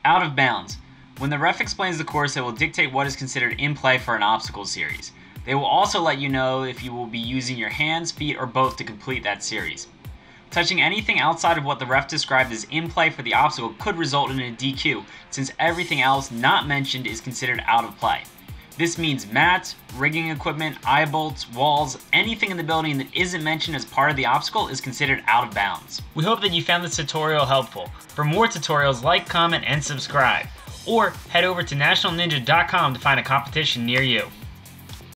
Out of bounds. When the ref explains the course, it will dictate what is considered in play for an obstacle series. They will also let you know if you will be using your hands, feet, or both to complete that series. Touching anything outside of what the ref described as in play for the obstacle could result in a DQ, since everything else not mentioned is considered out of play. This means mats, rigging equipment, eye bolts, walls, anything in the building that isn't mentioned as part of the obstacle is considered out of bounds. We hope that you found this tutorial helpful. For more tutorials, like, comment, and subscribe. Or head over to nationalninja.com to find a competition near you.